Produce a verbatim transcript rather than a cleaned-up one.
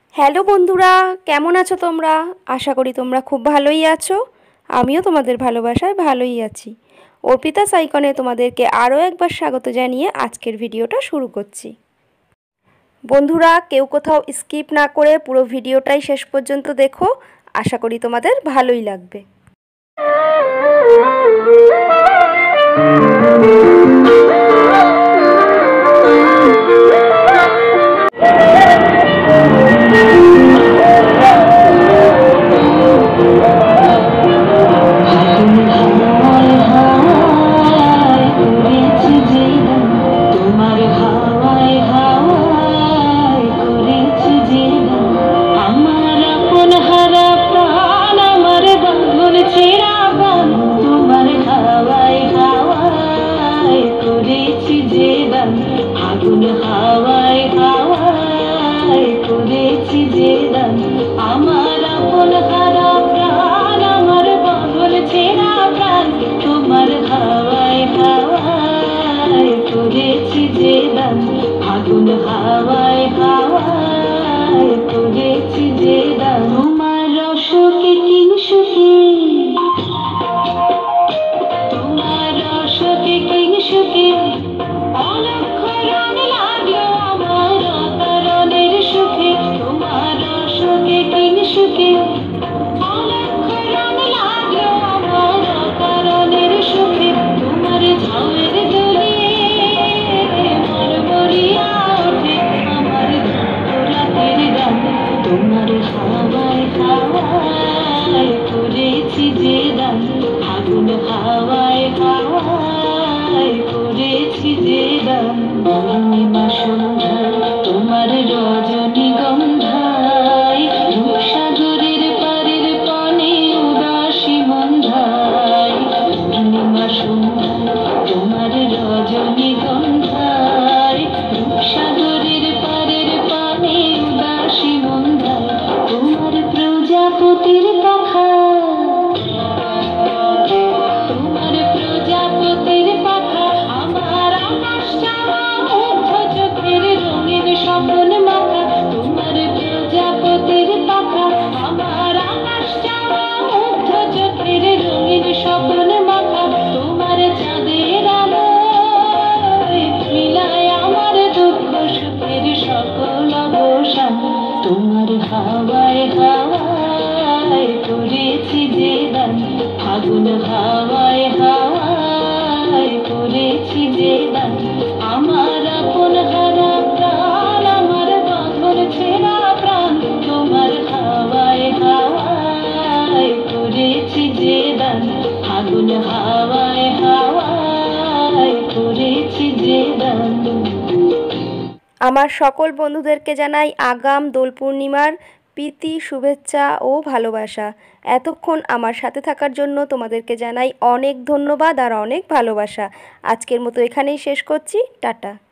Hello বন্ধুরা, কেমন আছো তোমরা? আশা করি তোমরা খুব ভালোই আছো। আমিও তোমাদের ভালোবাসায় ভালোই আছি। অর্পিতাস আইকনে তোমাদেরকে আরও একবার স্বাগত জানিয়ে আজকের ভিডিওটা শুরু করছি। বন্ধুরা, কেউ কোথাও স্কিপ না করে পুরো ভিডিওটাই শেষ পর্যন্ত দেখো। আশা করি তোমাদের ভালোই লাগবে। আগুন হাওয়ায় হাওয়ায় করেছি যে দান, আমার আপন হারা প্রাণ, আমার বদল ছেঁড়া প্রাণ, তোমার হাওয়ায় হাওয়ায় করেছি যে দান, আগুন হাওয়ায় হাওয়ায় করেছি যে দান, তোমার রসকে কিংসুকে, তোমার রসকে কিংসুকে তোমার হাওয়ায় হাওয়ায় করেছি যে দান, আগুন হাওয়ায় হাওয়ায় করেছি যে দান, পূর্ণিমা সন্ধ্যায় তোমার রজনীগন্ধায়, রূপসাগরের পারের পানে উদাসী মন্ধায়, পূর্ণিমা সন্ধ্যায় তোমার রজনীগন্ধায়, রূপসাগরের পারের পানে উদাসী মন্ধায়, তোমার প্রজাপতির পাখা, তোমার প্রজাপতির পাখা, আমার আকাশ চাওয়া মুগ্ধ চোখের রঙিন স্বপ্ন মাখা, তোমার প্রজাপতির পাখা, আমার আকাশ চাওয়া মুগ্ধ চোখের রঙিন স্বপ্ন মাখা, তোমার চাঁদের আলোয় মিলায় আমার দুঃখ সুখের সকল অবসান, তোমার হাওয়ায় হাওয়ায় করেছি যে দান, আগুন হাওয়ায় হাওয়ায় করেছি যে দান, আমার আপন হারা প্রাণ, আমার বাঁধন ছেঁড়া প্রাণ, তোমার হাওয়ায় হাওয়ায় করেছি যে দান, আগুন হাওয়ায় হাওয়ায় করেছি যে দান। আমার সকল বন্ধুদেরকে জানাই আগাম দোল পূর্ণিমার প্রীতি, শুভেচ্ছা ও ভালোবাসা। এতক্ষণ আমার সাথে থাকার জন্য তোমাদেরকে জানাই অনেক ধন্যবাদ আর অনেক ভালোবাসা। আজকের মতো এখানেই শেষ করছি। টাটা।